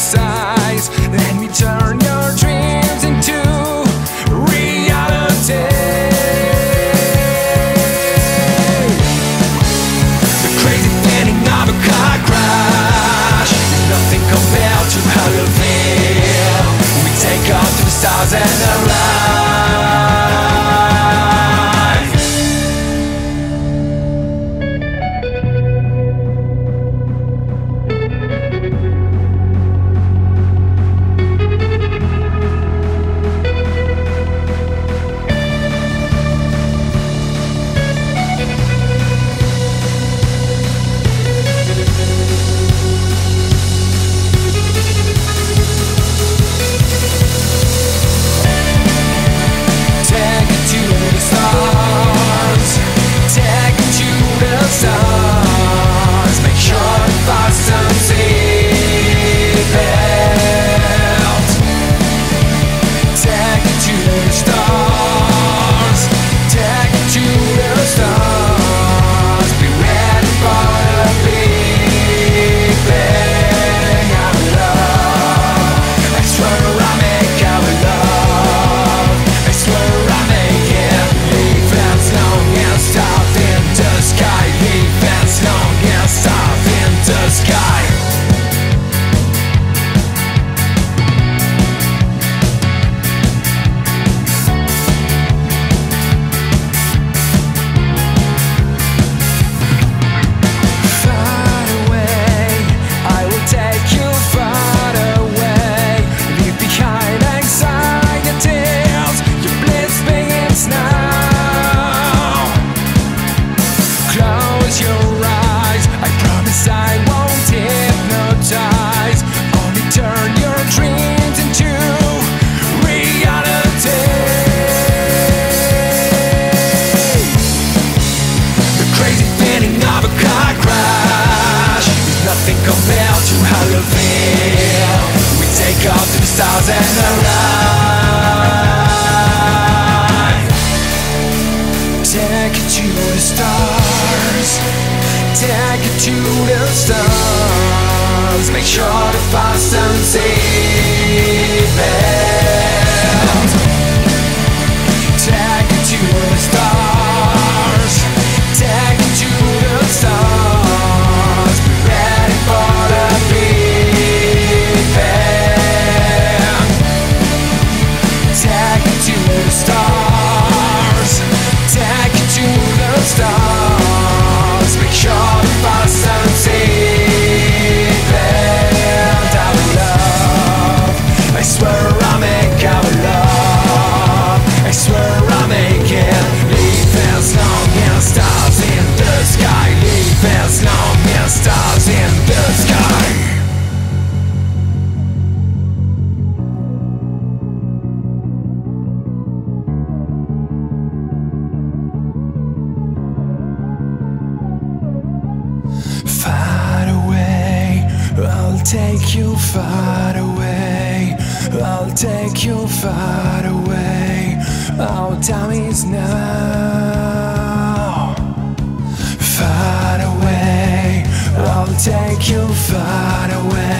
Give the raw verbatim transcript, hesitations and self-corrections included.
size. Let me turn your dreams into reality. The crazy feeling of a car crash is nothing compared to how you feel. We take off to the stars and alive. Compared to how you feel, we take off to the stars and alive. Take it to the stars, take it to the stars. Make sure to fasten seatbelt. Take it to the stars, take it to the stars. Stars, make sure to fasten seatbelt. Our love, I swear I'll make our love. I swear I'll make it. Leave as long as stars in the sky. Leave as long as stars in the sky. Far away, I'll take you far away. I'll take you far away. Our time is now. Far away, I'll take you far away.